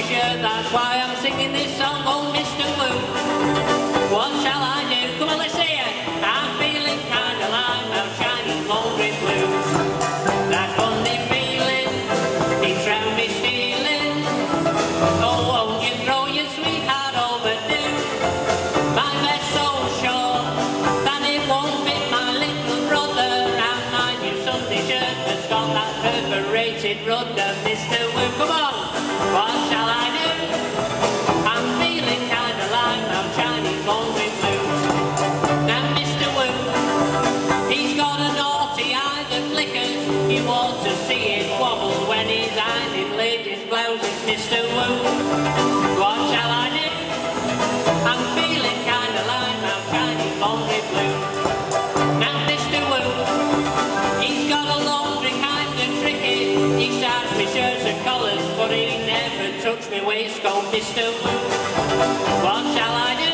shirt, that's why I'm singing this song, oh Mr. Woo. What shall I do? Come on, let's hear it. I'm feeling kinda like I'm shining laundry blues. That funny feeling, it's round me stealing. Oh, won't you throw your sweetheart overdue? My vest's so short that it won't fit my little brother, and my new Sunday shirt has got that perforated rudder. Mr. Woo, come on, what shall I do? I'm feeling kinda like I'm shining laundry blues. Now Mr. Woo, he's got a naughty eye that flickers. You ought to see it wobble when he's ironing ladies' blouses. Mr. Woo, what shall I do? I'm feeling kinda like I'm shining laundry blues. Now Mr. Woo, he's got a laundry kind of tricky. He starts me shirts and collars, but he never touched me waistcoat. Mr. Woo, what shall I do?